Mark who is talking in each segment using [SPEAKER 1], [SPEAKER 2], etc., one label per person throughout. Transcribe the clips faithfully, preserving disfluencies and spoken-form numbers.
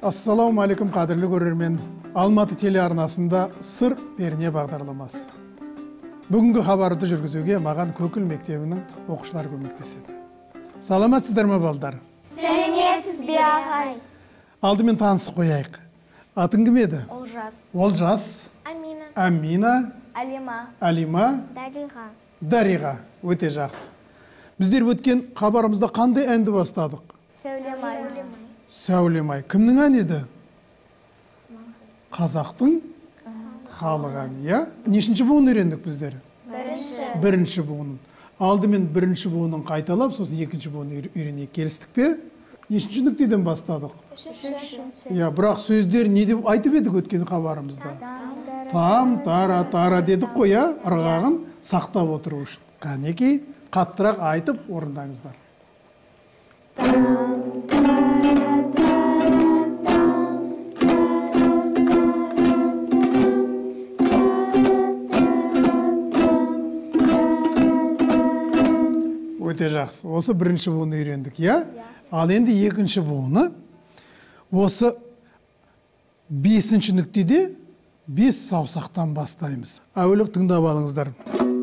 [SPEAKER 1] Ассаламу алейкум, қадірлі көрермен. Алматы телеарнасында сыр перне бағдарламасы. Бүгінгі хабарды жүргізуге маған Көкіл мектебінің оқушылары көмектеседі. Саламатсыздар ма, балдар?
[SPEAKER 2] Сәлеметсіз бе, ағай?
[SPEAKER 1] Алдымен танысып қояйық. Атың кім еді?
[SPEAKER 2] Олжас.
[SPEAKER 1] Олжас.
[SPEAKER 2] Амина.
[SPEAKER 1] Амина.
[SPEAKER 2] Алима.
[SPEAKER 1] Алима.
[SPEAKER 2] Дариға.
[SPEAKER 1] Дариға. Өте жақсы. Біздер өткен хабарымызда қандай әнді бастадық?
[SPEAKER 2] Сәулемай.
[SPEAKER 1] Сәулемай. Кімнің әні еді? Қазақтың халық әні, иә? Нешінші буын үйрендік біздер?
[SPEAKER 2] Бірінші.
[SPEAKER 1] Бірінші буынын. Алдымен бірінші буынын қайталап, сосын екінші буынын үйренейік. Келістік пе? Нешінші нүктеден бастадық?
[SPEAKER 2] Үшінші.
[SPEAKER 1] Иә, бірақ сөздер не деп айтып едік өткен хабарымызда? Там, тара, тара дедік қой, иә? Ырғағын сақтап отыру үшін. Қанекей, қаттырақ айтып орындаңыздар. Өте жақсы. Осы бірінші буынды үйрендік, иә? Ал енді екінші буыны. Осы бесінші нүктеде бес саусақтан бастаймыз. Әуелік тыңдап алыңыздар.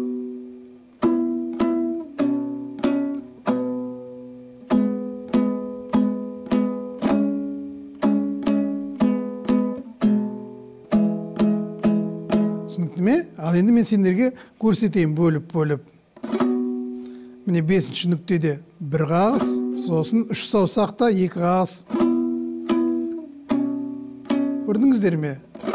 [SPEAKER 1] Түсінікті ме? Ал енді мен сендерге көрсетейін бөліп-бөліп. Міне бесінші нүктеде бір қағыс, сосын үш саусақта екі қағыс. Көрдіңіздер ме?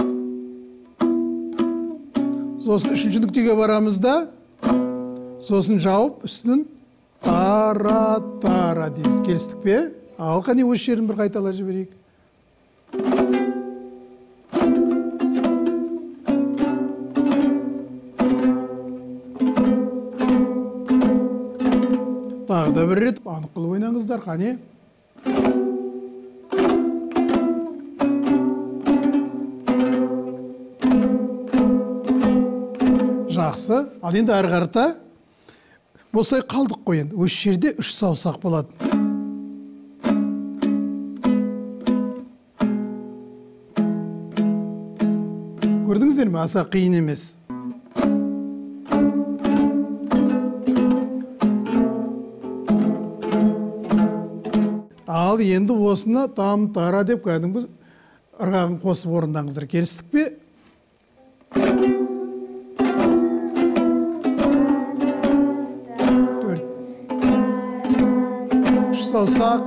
[SPEAKER 1] Сосын үшінші нүктеге барамызда, сосын жауып үстін тара-тара дейміз. Келістік пе? Ал қане өз жерін бір қайтала жіберейік. Тағы да бір рет анық қылып ойнаңыздар, қане? Жақсы. Ал енді әрі қарата осылай қалдық қой енді. Осы жерде үш саусақ болады. Көрдіңіздер ме? Аса қиын емес. Ал енді осыны там-тара деп кәдімгі ырғағын қосып орындаңыздар. Келістік пе? Төрт. Үш саусақ.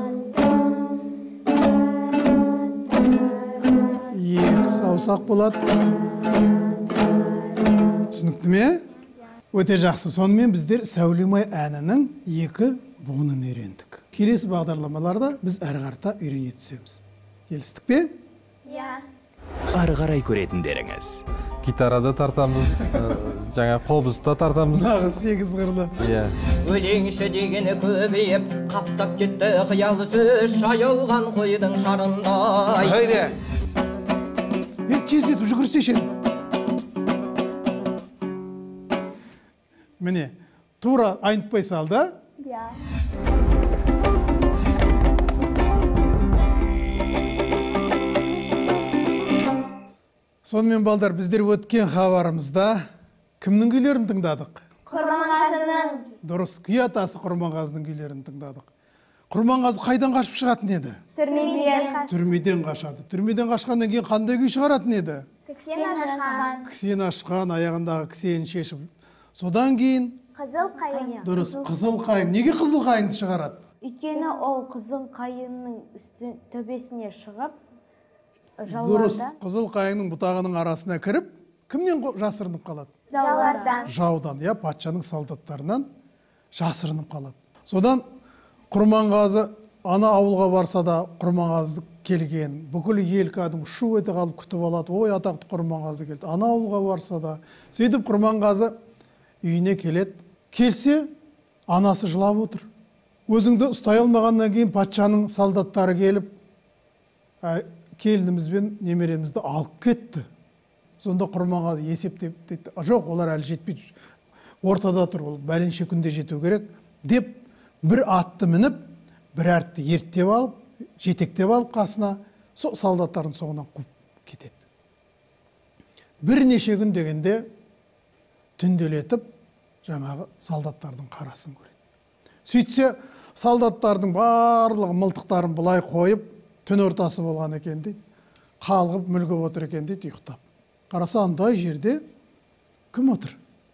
[SPEAKER 1] Екі саусақ болады. Түсінікті ме? Өте жақсы. Сонымен біздер Сәулемай әнінің екі буынын үйрендік. Келесі бағдарламаларда біз әрі қарата үйрене түсеміз. Келістік пе?
[SPEAKER 2] Иә.
[SPEAKER 3] Ары қарай көретіндеріңіз.
[SPEAKER 4] Гитарада тартамыз, жаңа қобызда тартамыз.
[SPEAKER 1] Нағы сегіз қырлы.
[SPEAKER 4] Иә.
[SPEAKER 5] Өлеңші дегені көбейіп, қаптап кетті қиялы сөз, шайылған қойдың шарындай.
[SPEAKER 6] Хайде.
[SPEAKER 1] Е, тездетіп жүгірсешен. Міне, тура айнытпай салды.
[SPEAKER 2] Иә.
[SPEAKER 1] Сонымен балдар, біздер өткен хабарымызда кімнің күйлерін тыңдадық?
[SPEAKER 2] Құрманғазының.
[SPEAKER 1] Дұрыс, күй атасы Құрманғазының күйлерін тыңдадық. Құрманғазы қайдан қашып шығатын еді?
[SPEAKER 2] Түрмеден.
[SPEAKER 1] Түрмеден қашады. Түрмеден қашқаннан кейін қандай күй шығаратын еді?
[SPEAKER 2] Кісен ашқан.
[SPEAKER 1] Кісен ашқан, аяғындағы кісенін шешіп. Содан кейін
[SPEAKER 2] Қызыл қайын.
[SPEAKER 1] дұрыс, қызыл қайың. Неге қызыл қайыңды шығарады?
[SPEAKER 7] Өйткені ол қызыл қайынның үсті төбесіне шығып,
[SPEAKER 1] Дұрыс,
[SPEAKER 7] жауларда.
[SPEAKER 1] қызыл қайыңның бұтағының арасына кіріп, кімнен жасырынып қалады?
[SPEAKER 2] Жаулардан.
[SPEAKER 1] Жаудан, я патшаның солдаттарынан жасырынып қалады. Содан Құрманғазы ана ауылға барса да Құрманғазы келген, бүкіл ел кәдімгі шу ете қалып күтіп алады. Ой, атақты Құрманғазы келді. Ана ауылға барса да, сөйтіп Құрманғазы үйіне келеді. Келсе, анасы жылап отыр. Өзіңді ұстай алмағаннан кейін патшаның солдаттары келіп, келініміз бен немеремізді алып кетті. Сонда Құрманғазы есептеп дейді, жоқ, олар әлі жетпейді, ортада тұр, ол бәленше күнде жету керек деп, бір атты мініп, бір әртті ерттеп алып, жетектеп алып қасына, сол солдаттардың соңынан қуып кетеді. Бірнеше күн дегенде түнделетіп жаңағы солдаттардың қарасын көреді. Сөйтсе солдаттардың барлығы мылтықтарын былай қойып, түн ортасы болған екен дейді, қалғып мүлгіп отыр екен дейді, ұйықтап. Қараса андай жерде кім отыр?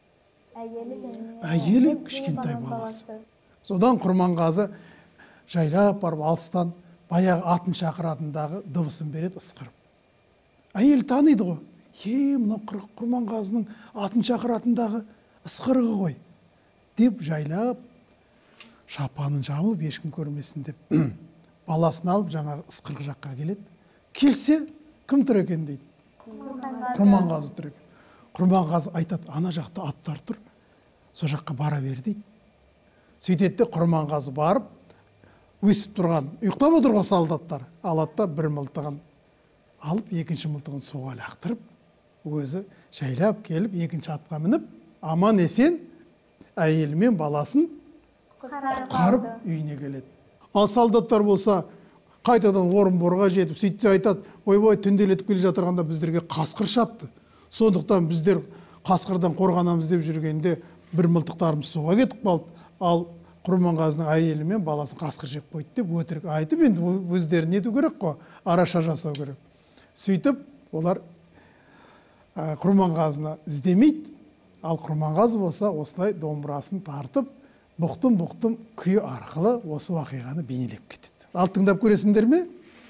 [SPEAKER 1] Әйелі кішкентай баласы. Содан Құрманғазы жайлап барып алыстан баяғы атын шақыратындағы дыбысын береді, ысқырып. Әйел таниды ғой. Е, мына Құрманғазының атын шақыратындағы ысқырығы ғой, деп жайлап шапанын жамылып ешкім көрмесін деп баласын алып жаңағы ысқырғы жаққа келеді. Келсе, кім тұр екен дейді? Құрманғазы тұр екен. Құрманғазы айтады, ана жақта аттар тұр, со жаққа бара бер дейді. Сөйтеді де Құрманғазы барып, өсіп тұрған, ұйықтап отырған солдаттар алады да бір мылтығын алып, екінші мылтығын суға лақтырып, өзі жайлап келіп, екінші атқа мініп, аман есен әйелі мен баласын құтқарып үйіне келеді. Ал солдаттар болса, қайтадан Орынборға жетіп, сөйтсе айтады, ой-ой, түнделетіп келе жатырғанда біздерге қасқыр шапты. Сондықтан біздер қасқырдан қорғанамыз деп жүргенде бір мылтықтарымыз суға кетіп қалды. Ал Құрманғазының әйелі мен баласын қасқыр жеп қойды деп өтірік айтып, енді өздерін ету керек қой, араша жасау керек. Сөйтіп, олар Құрманғазыны іздемейді. Ал Құрманғазы болса, осылай домбырасын тартып, бұқтым-бұқтым күй арқылы осы уақиғаны бейнелеп кетеді. Ал тыңдап көресіңдер ме?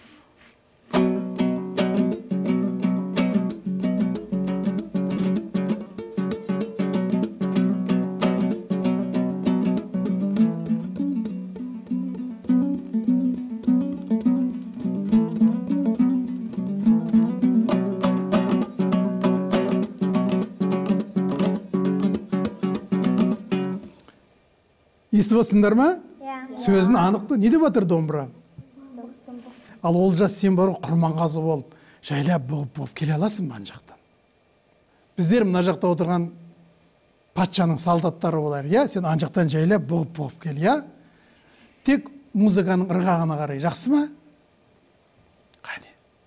[SPEAKER 1] Естіп отырсыңдар ма? Сөзін анықты. Не деп жатыр домбыра? Ал Олжас, сен бар Құрманғазы болып, жайлап бұғып-бұғып келе аласың ба ана жақтан? Біздер мына жақта отырған патшаның солдаттары болайық, я? Сен ана жақтан жайлап бұғып-бұғып кел, я? Тек музыканың ырғағына қарай, жақсы ма? Қане.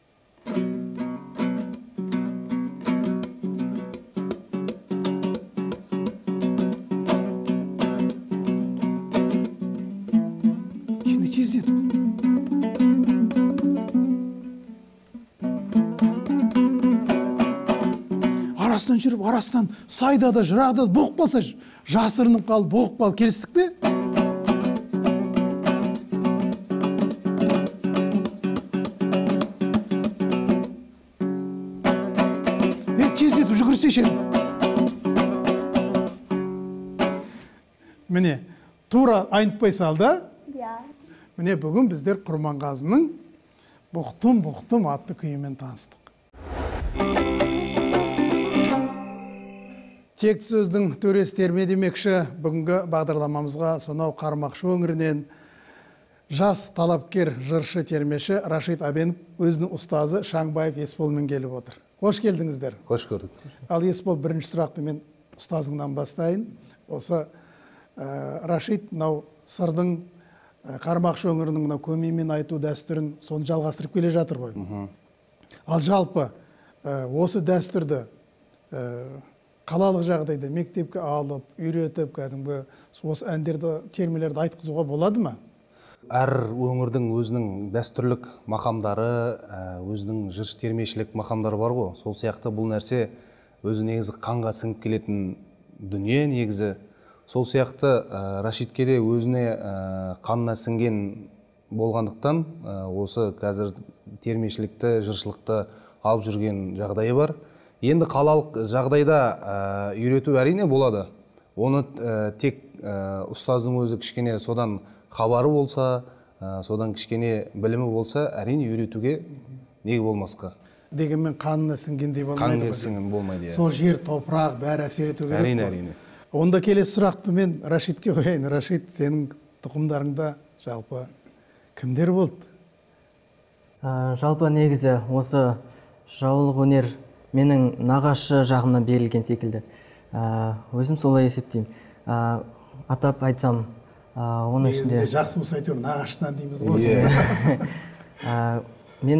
[SPEAKER 1] Арасынан жүріп, арасынан сайда да, жырағда бұғып қалса, жасырынып қалып, бұғып қалып, келістік пе? Е, тездетіп жүгірсе шен. Міне, тура айнытпай салды. Міне, бүгін біздер Құрманғазының бұқтым-бұқтым атты күйімен таныстық. Тек сөздің төресі терме демекші, бүгінгі бағдарламамызға сонау Қармақшы өңірінен жас талапкер жыршы термеші Рашид Абенов өзінің ұстазы Шаңбаев Есболмен келіп отыр. Қош келдіңіздер.
[SPEAKER 4] Қош көрдік.
[SPEAKER 1] Ал Есбол, бірінші сұрақты мен ұстазыңнан бастайын. Осы Рашид мынау сырдың Қармақшы өңірінің мынау көмеймен айту дәстүрін соны жалғастырып келе жатыр ғой. Ал жалпы осы дәстүрді қалалық жағдайда мектепке алып, үйретіп, кәдімгі осы әндерді, термелерді айтқызуға болады ма?
[SPEAKER 4] Әр өңірдің өзінің дәстүрлік мақамдары, өзінің жыршы термешілік мақамдары бар ғой. Сол сияқты бұл нәрсе өзі негізі қанға сіңіп келетін дүние негізі. Сол сияқты Рашидке де өзіне қанына сіңген болғандықтан осы қазір термешілікті, жыршылықты алып жүрген жағдайы бар. Енді қалалық жағдайда үйрету әрине болады. Оны тек ұстаздың өзі кішкене содан хабары болса, содан кішкене білімі болса, әрине үйретуге неге болмасқа.
[SPEAKER 1] Дегенмен қанына сіңгендей болмайды.
[SPEAKER 4] Қанына сіңген болмайды.
[SPEAKER 1] Сол жер, топырақ, бәрі әсер ету керек.
[SPEAKER 4] Әрине, әрине.
[SPEAKER 1] Онда келесі сұрақты мен Рашидке қояйын. Рашид, сенің тұқымдарыңда жалпы кімдер болды?
[SPEAKER 6] Жалпы негізі осы жаулық өнер менің нағашы жағымнан берілген секілді. Өзім солай есептеймін. Атап айтсам, оның ішінде...
[SPEAKER 1] Негізінде жақсы болса әйтеуір нағашынан дейміз ғой.
[SPEAKER 6] Менің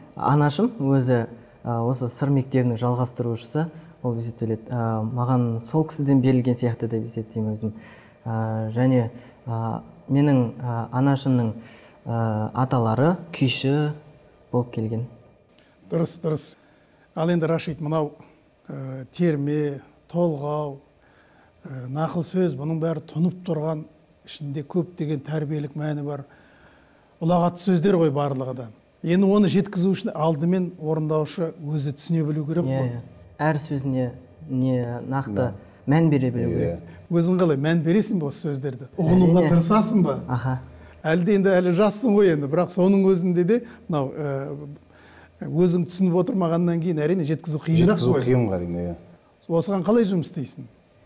[SPEAKER 6] анашым өзі осы сыр мектебінің жалғастырушысы болып есептеледі. Маған сол кісіден берілген сияқты деп есептеймін өзім. Және менің анашымның аталары күйші болып келген.
[SPEAKER 1] Дұрыс, дұрыс. Ал енді Рашид, мынау терме, толғау, нақыл сөз, бұның бәрі тұнып тұрған, ішінде көп деген тәрбиелік мәні бар ұлағатты сөздер ғой барлығы да. Енді оны жеткізу үшін алдымен орындаушы өзі түсіне білу керек қой.
[SPEAKER 6] Әр сөзіне не нақты мән бере білу керек.
[SPEAKER 1] Өзің қалай мән бересің бе осы сөздерді? Ұғынуға тырысасың ба?
[SPEAKER 6] Аха.
[SPEAKER 1] Әлде енді әлі жассың ғой енді, бірақ соның өзінде де мынау өзің түсініп отырмағаннан кейін әрине жеткізу қиынырақ қой.
[SPEAKER 4] Жеткізу қиын әрине.
[SPEAKER 1] Осыған қалай жұмыс істейсің?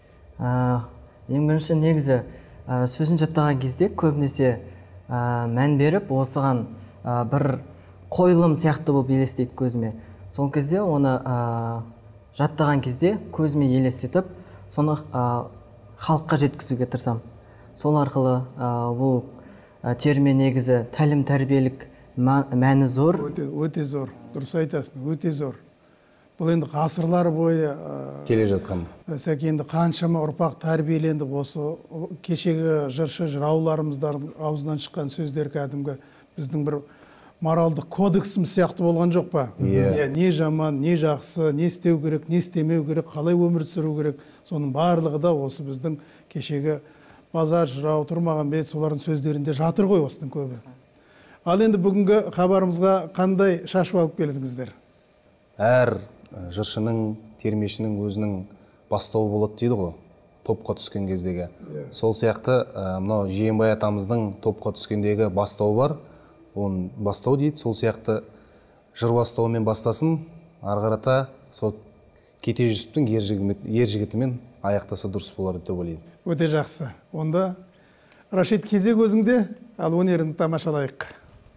[SPEAKER 6] Ең бірінші негізі сөзін жаттаған кезде көбінесе мән беріп, осыған бір қойылым сияқты болып елестейді көзіме. Сол кезде оны жаттаған кезде көзіме елестетіп, соны халыққа жеткізуге тырысам. Сол арқылы бұл терме негізі тәлім тәрбиелік мәні зор.
[SPEAKER 1] Өте зор, дұрыс айтасың, өте зор. Бұл енді ғасырлар бойы
[SPEAKER 4] келе жатқан.
[SPEAKER 1] Сәке енді қаншама ұрпақ тәрбиеленді, осы кешегі жыршы жырауларымыздың аузынан шыққан сөздер кәдімгі біздің бір моральдық кодексіміз сияқты болған жоқ па? Не жаман, не жақсы, не істеу керек, не істемеу керек, қалай өмір сүру керек, соның барлығы да осы біздің кешегі базар, жырау, Тұрмағанбет солардың сөздерінде жатыр ғой осының көбі. Ал енді бүгінгі хабарымызға қандай шашып алып келдіңіздер?
[SPEAKER 4] Әр жыршының, термешінің өзінің бастауы болады дейді ғой, топқа түскен кездегі. Сол сияқты мынау Жиенбай атамыздың топқа түскендегі бастауы бар. Оның бастау дейді, сол сияқты жыр бастауымен бастасын, арғарата сол кете жүсіптің ер жігітімен аяқтаса дұрыс болар деп ойлаймын.
[SPEAKER 1] Өте жақсы. Онда Рашид, кезек өзіңде, ал өнерін тамашалайық.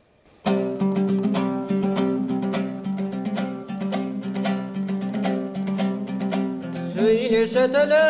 [SPEAKER 5] Сөйлеші тілім,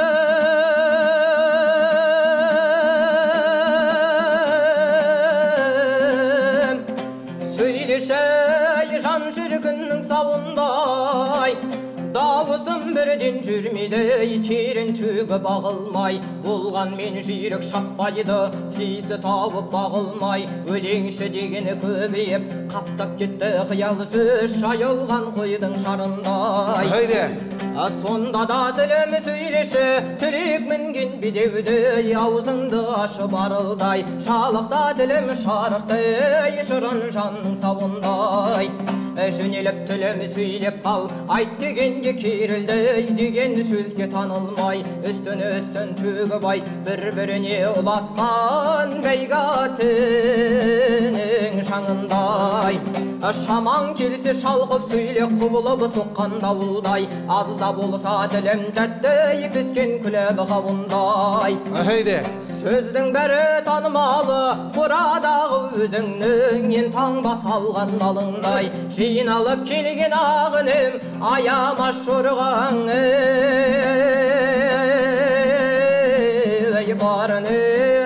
[SPEAKER 5] сөйлеші жан жүргіннің сауындай, дауысым бірден жүрмейді, терін түгі бағылмай, болған мен жүйрік шаппайды, сүйісі тауып бағылмай, өлеңші дегені көбейіп, қаптап кетті қиялы сөз, шайылған қойдың шарындай.
[SPEAKER 4] Хайде!
[SPEAKER 5] Сонда да тілім сөйлеші, түрек мінген бедеуді, аузыңды ашы барылдай, шалықта тілім шарықтай, шырын жанның сауындай. Жөнеліп тілім сөйлеп қал, айт дегенде керілді, деген сөзге танылмай, үстін-үстін төгіп айт, бір-біріне ұласқан бәйгатінің шаңындай. Шаман келсе шалқып сөйле, құбылып соққан дауылдай, азда болса тілім тәтті, піскен күләбі қауындай. Сөздің бәрі танымалы, бұрадағы өзіңнің ен таңба салған алыңдай. Жиналып келген ағыным, аяма шұрған ей барыны,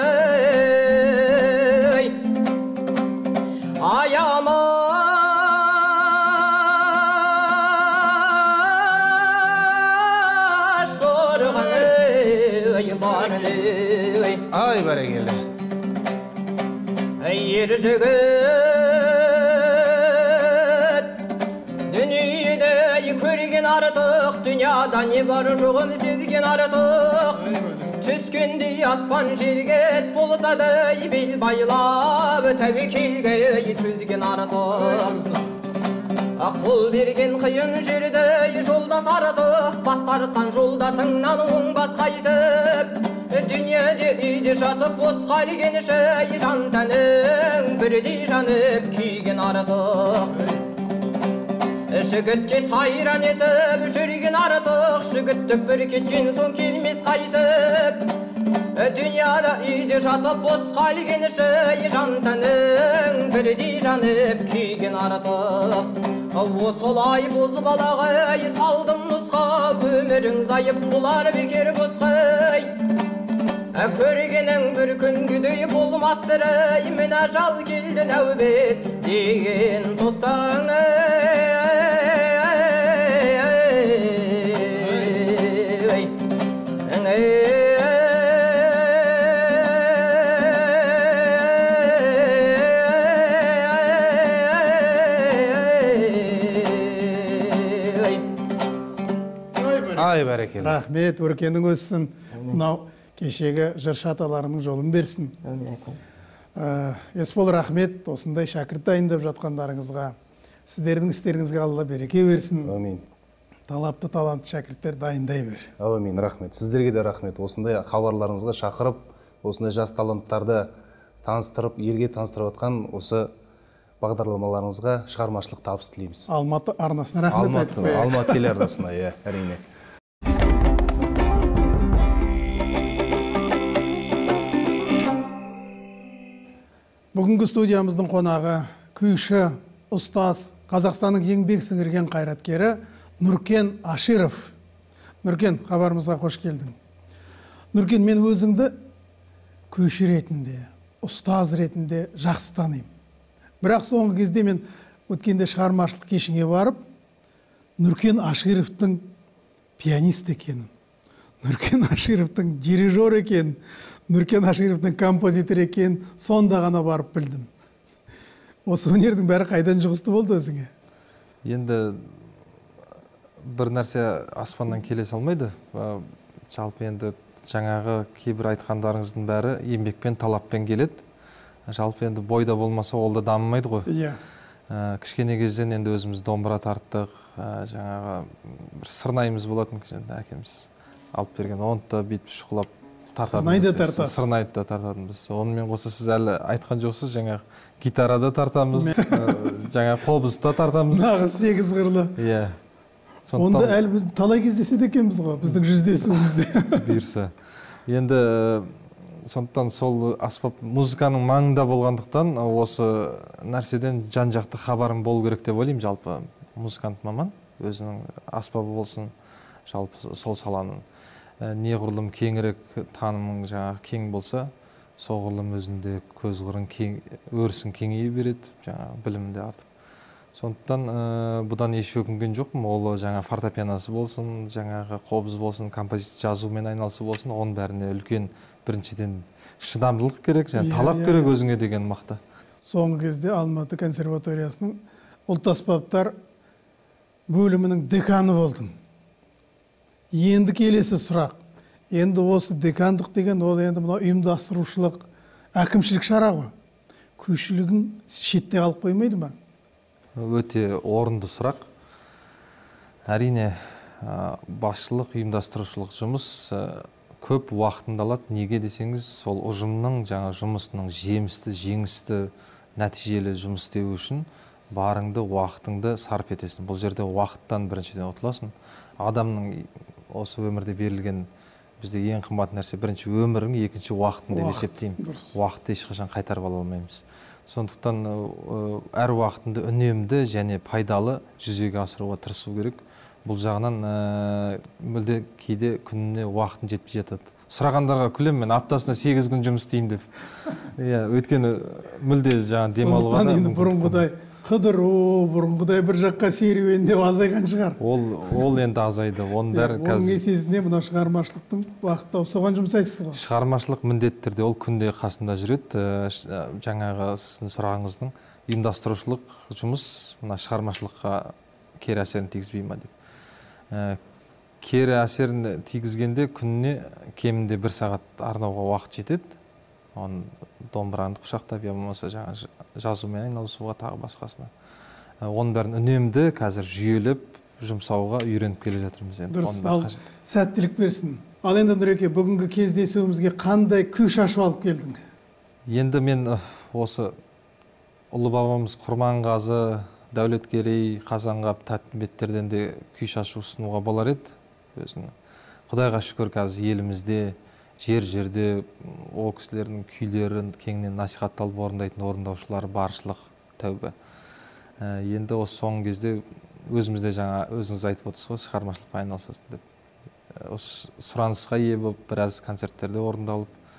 [SPEAKER 5] аяма шұрған ей барыны.
[SPEAKER 4] Ай бәрекелді.
[SPEAKER 5] Ер жігіт, дүниеде көрген артық, дүнияда не бар жоғын сезген артық. Түскендей аспан жерге болса да бел байлап, тәуекелге төзген артық. Қол берген қиын жерде жолдас артық, бас тартқан жолдасыңнан оңбас қайтып. Дүниеде үйде жатып босқа ілгенші, жан тәнің бірдей жанып күйген артық. Жігітке сайран етіп жүрген артық, жігіттік бір кеткен соң келмес қайтып. Дүнияда үйде жатып босқа ілгенші, жан тәнің бірдей жанып күйген артық. Осылай боз балағай салдым нұсқа, өмірің зайып бұлар бекер босқай. көргенің бір күнгідей болмастырай, мына жал келді нәубет деген тостан.
[SPEAKER 4] Ай, бәрекелді.
[SPEAKER 1] Рахмет, өркенің өссін. Мынау кешегі жыршы аталарының жолын берсін. Есбол, рахмет, осындай шәкірт дайындап жатқандарыңызға, сіздердің істеріңізге Алла береке берсін.
[SPEAKER 4] Әмин.
[SPEAKER 1] Талапты, талантты шәкірттер дайындай бер.
[SPEAKER 4] Әмин, рахмет. Сіздерге де рахмет. Осындай хабарларыңызға шақырып, осындай жас таланттарды таныстырып, елге таныстырып жатқан осы бағдарламаларыңызға шығармашылық табыс тілейміз.
[SPEAKER 1] Алматы арнасына рахмет айтып қояйық.
[SPEAKER 4] Алматы телеарнасына, иә, әрине.
[SPEAKER 1] Бүгінгі студиямыздың қонағы күйші, ұстаз, Қазақстанның еңбек сіңірген қайраткері Нұркен Аширов. Нұркен, хабарымызға қош келдің. Нұркен, мен өзіңді күйші ретінде, ұстаз ретінде жақсы танимын. Бірақ соңғы кезде мен өткенде шығармашылық кешіңе барып, Нұркен Ашировтың пианист екенін, Нұркен Ашировтың дирижер екенін, Нұркен Ашировтың композитор екенін сонда ғана барып білдім. Осы өнердің бәрі қайдан жұғысты болды өзіңе?
[SPEAKER 8] Енді бір нәрсе аспаннан келе салмайды. Жалпы енді жаңағы кейбір айтқандарыңыздың бәрі еңбекпен, талаппен келеді. Жалпы енді бойда болмаса ол да дамымайды ғой.
[SPEAKER 1] Иә.
[SPEAKER 8] Кішкене кезден енді өзіміз домбыра тарттық, жаңағы бір сырнайымыз болатын әкеміз алып берген, оны да бүйтіп шұқылап
[SPEAKER 1] Сырнайды тартасыз.
[SPEAKER 8] Сырнайды да тартатынбыз. Онымен қоса сіз әлі айтқан жоқсыз, жаңағы гитарада тартамыз, жаңағы қобызда тартамыз.
[SPEAKER 1] Нағыз сегіз қырлы.
[SPEAKER 8] Иә.
[SPEAKER 1] Онда әлі талай кездеседі екенбіз ғой, біздің жүздесуімізде.
[SPEAKER 8] Бұйырса. Енді сондықтан сол аспап музыканың маңында болғандықтан осы нәрседен жан-жақты хабарым болу керек деп ойлаймын. Жалпы музыкант маман, өзінің аспабы болсын, жалпы сол саланың неғұрлым кеңірек танымың жаңағы кең болса, соғұрлым өзінде көзқырың өрісін кеңейе береді, жаңағы білімде артып. Сондықтан бұдан еш өкінген жоқпын. Ол жаңа фортепианосы болсын, жаңағы қобыз болсын, композиция жазумен айналысы болсын, оның бәріне үлкен біріншіден шыдамдылық керек, және талап керек өзіңе деген мақта.
[SPEAKER 1] Соңғы кезде Алматы консерваториясының ұлт аспаптар бөлімінің деканы болдым. Енді келесі сұрақ. Енді осы декандық деген ол енді мына ұйымдастырушылық, әкімшілік шара ғой. Күйшілігің шетте қалып қоймайды ма?
[SPEAKER 8] Өте орынды сұрақ. Әрине, басшылық, ұйымдастырушылық жұмыс көп уақытында алады. Неге десеңіз, сол ұжымның жаңа жұмысының жемісті, жеңісті, нәтижелі жұмыс істеу үшін барыңды, уақытыңды сарп етесің. Бұл жерде уақыттан біріншіден ұтыласың. Адамның осы өмірде берілген бізде ең қымбат нәрсе бірінші өмірің, екінші уақытың деп есептеймін. Уақытты ешқашан қайтарып ала алмаймыз. Сондықтан әр уақытында үнемді және пайдалы жүзеге асыруға тырысу керек. Бұл жағынан мүлде кейде күніне уақытын жетпей жатады. Сұрағандарға күлем, мен аптасына сегіз күн жұмыс істеймін деп. Иә, өйткені мүлде жаңа демалуға да.
[SPEAKER 1] Сондықтан енді бұрынғыдай қыдыру, бұрынғыдай бір жаққа серуен деп азайған шығар.
[SPEAKER 8] Ол ол енді азайды. Оның бәрі қазір.
[SPEAKER 1] Оның есесіне мына шығармашылықтың уақыт тауып соған жұмсайсыз ғой.
[SPEAKER 8] Шығармашылық міндеттерде ол күнде қасында жүреді. Жаңағы сіздің сұрағыңыздың ұйымдастырушылық жұмыс мына шығармашылыққа кері әсерін тигізбей ма деп. Кері әсерін тигізгенде күніне кемінде бір сағат арнауға уақыт жетеді. Оны домбыранды құшақтап, я болмаса жаңа жазумен айналысуға, тағы басқасына. Оның бәрін үнемді қазір жүйелеп жұмсауға үйреніп келе жатырмыз енді.
[SPEAKER 1] Дұрыс, ал сәттілік берсін. Ал енді Нұреке, бүгінгі кездесуімізге қандай күй шашып алып келдің?
[SPEAKER 8] Енді мен осы ұлы бабамыз Құрманғазы, Дәулеткерей, Қазанғап, Тәттімбеттерден де күй шашу ұсынуға болар еді. Өзінің Құдайға шүкір қазір елімізде жер-жерде ол кісілердің күйлерін кеңінен насихатталып орындайтын орындаушылар баршылық, тәубе. Енді осы соңғы кезде өзімізде жаңа өзіңіз айтып отырсыз ғой, шығармашылықпен айналысасың деп. Осы сұранысқа ие болып біраз концерттерде орындалып,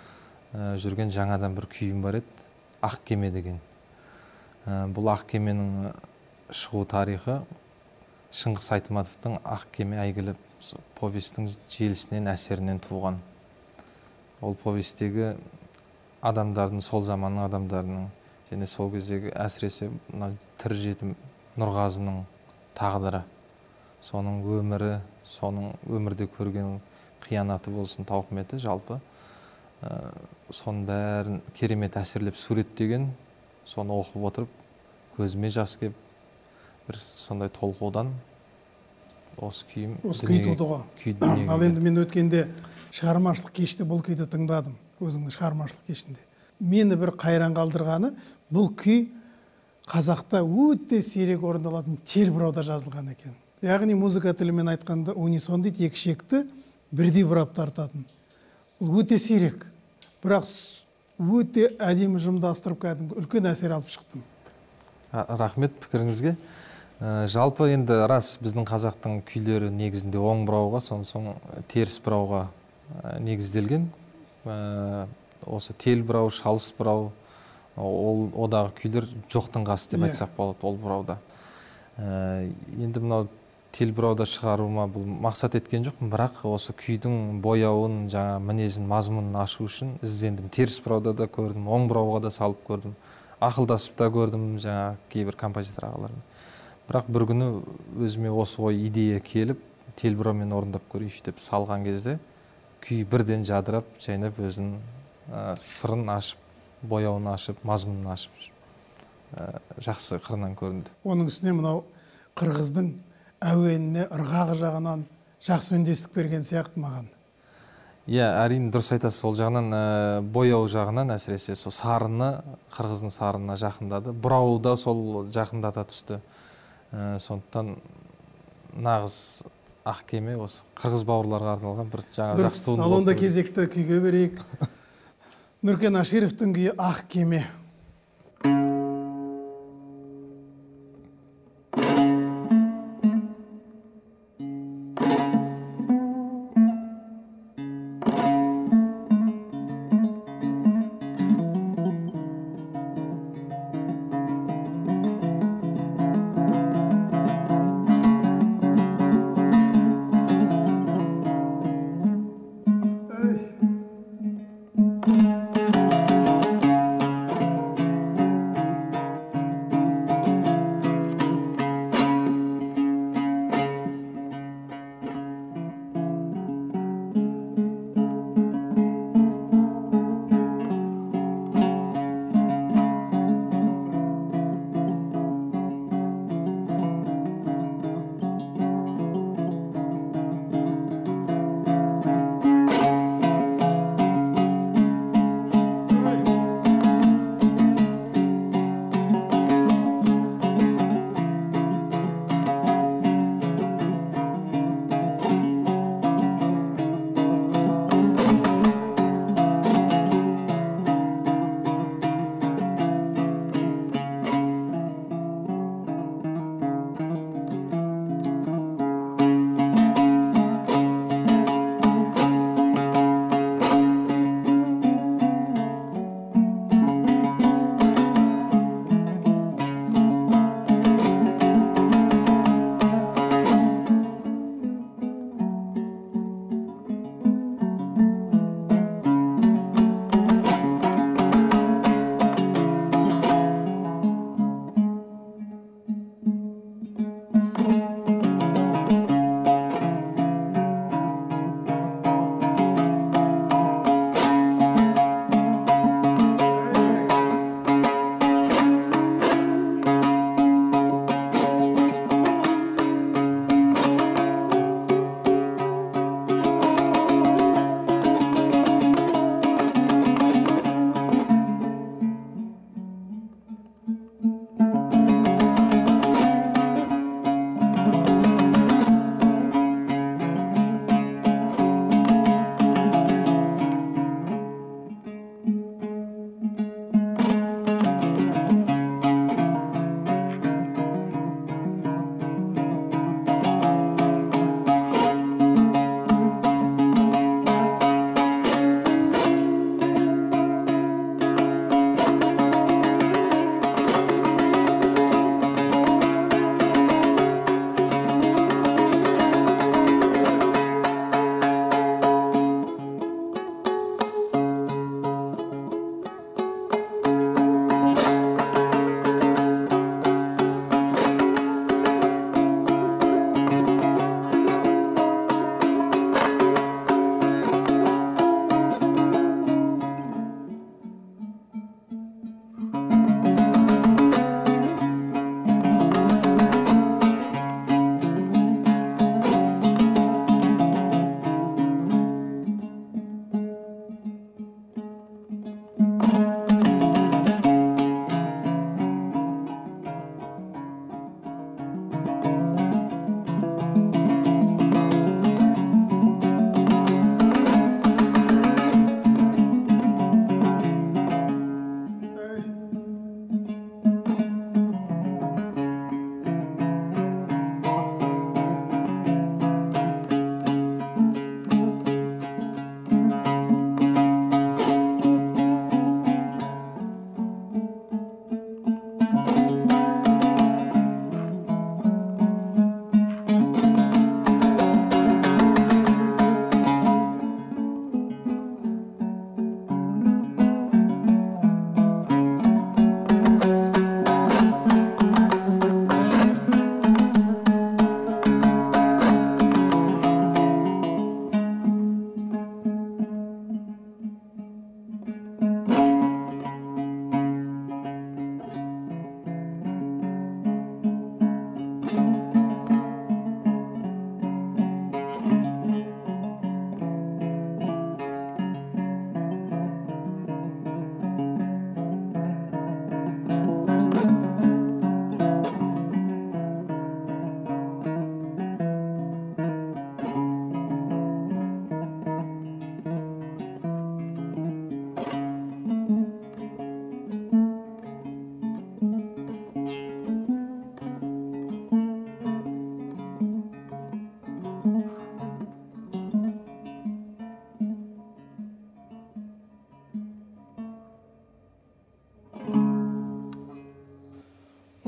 [SPEAKER 8] ә, жүрген жаңадан бір күйім бар еді, Ақ кеме деген. Ә, бұл Ақ кеменің шығу тарихы Шыңғыс Айтматовтың Ақ кеме әйгілі повестің желісінен, әсерінен туған. Ол повестегі адамдардың, сол заманның адамдарының, және сол кездегі әсіресе тірі жетім Нұрғазының тағдыры, соның өмірі, соның өмірде көрген қиянаты болсын, тауқыметі жалпы, ә, соның бәрін керемет әсерлеп суреттеген, соны оқып отырып, көзіме жас кеп, бір сондай толқудан осы күйім
[SPEAKER 1] осы күй туды ғой. Ал енді мен өткенде шығармашылық кеште бұл күйді тыңдадым, өзіңнің шығармашылық кешінде. Мені бір қайран қалдырғаны, бұл күй қазақта өте сирек орындалатын тел бұрауда жазылған екен. Яғни музыка тілімен айтқанда унисон дейді, екі шекті бірдей бұрап тартатын. Бұл өте сирек, бірақ өте әдемі жымдастырып кәдімгі үлкен әсер алып шықтым.
[SPEAKER 8] Рахмет пікіріңізге. Жалпы енді рас біздің қазақтың күйлері негізінде оң бұрауға, соң соң теріс бұрауға негізделген. Осы тел бұрау, шалыс бұрау, ол одағы күйлер жоқтың қасы деп айтсақ болады ол бұрауда. Енді мынау тел бұрауда шығаруыма бұл мақсат еткен жоқпын, бірақ осы күйдің бояуын, жаңа мінезін, мазмұнын ашу үшін іздендім. Теріс бұрауда да көрдім, оң бұрауға да салып көрдім, ақылдасып та көрдім жаңа кейбір композитор ағалармен. Бірақ бір күні өзіме осы ой идея келіп, тел бұраумен орындап көрейінші деп салған кезде күй бірден жадырап, жайнап өзінің сырын ашып, бояуын ашып, мазмұнын ашып, жақсы қырынан көрінді.
[SPEAKER 1] Оның үстіне мынау қырғыздың әуеніне ырғағы жағынан жақсы үндестік берген сияқты маған.
[SPEAKER 8] Иә, әрине дұрыс айтасыз, ол жағынан бояу жағынан әсіресе сол сарыны, қырғыздың сарынына жақындады. Бұрауы да сол жақындата түсті. Сондықтан нағыз Ақ кеме осы қырғыз бауырларға арналған бір жаңа жақсы туынды.
[SPEAKER 1] Дұрыс, ал онда кезекті күйге берейік. Нұркен Ашировтың күйі Ақ кеме.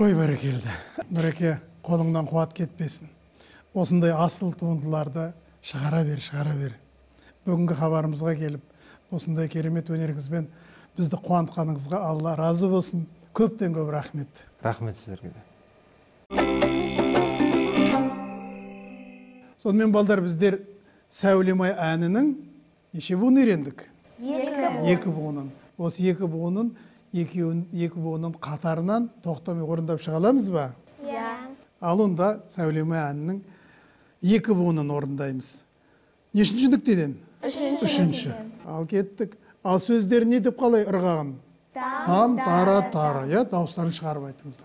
[SPEAKER 1] Ой, бәрекелді. Нұреке, қолыңнан қуат кетпесін. Осындай асыл туындыларды шығара бер, шығара бер. Бүгінгі хабарымызға келіп, осындай керемет өнеріңізбен бізді қуантқаныңызға Алла разы болсын. Көптен көп рахмет.
[SPEAKER 8] Рахмет сіздерге де.
[SPEAKER 1] Сонымен балдар, біздер Сәулемай әнінің неше буын үйрендік? Екі буынын. Осы екі буынын, екі буынын қатарынан тоқтамай орындап шыға аламыз ба? Ал онда Сәулемай әнінің екі буынын орындаймыз. Нешінші нүктеден? Үшінші. Ал кеттік. Ал сөздері не деп қалай ырғағын? Там, тара, тара. Я, дауыстарын шығарып айтыңыздар.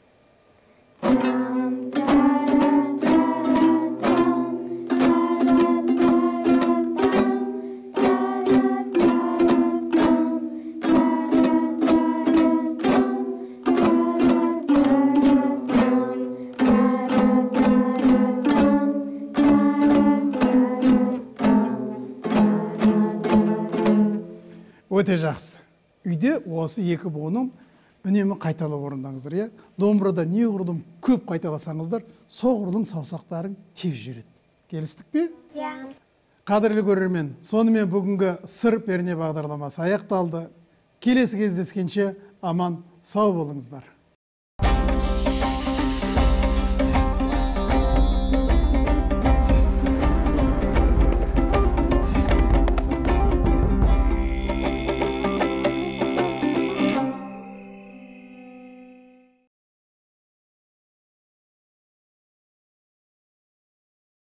[SPEAKER 1] Өте жақсы. Үйде осы екі буынын үнемі қайталап орындаңыздар, иә? Домбырада не құрдым көп қайталасаңыздар, соғырдың саусақтарын тез жүреді. Келістік пе?
[SPEAKER 2] Иә.
[SPEAKER 1] Қадірлі көрермен, сонымен бүгінгі сыр перне бағдарламасы аяқталды. Келесі кездескенше аман сау болыңыздар.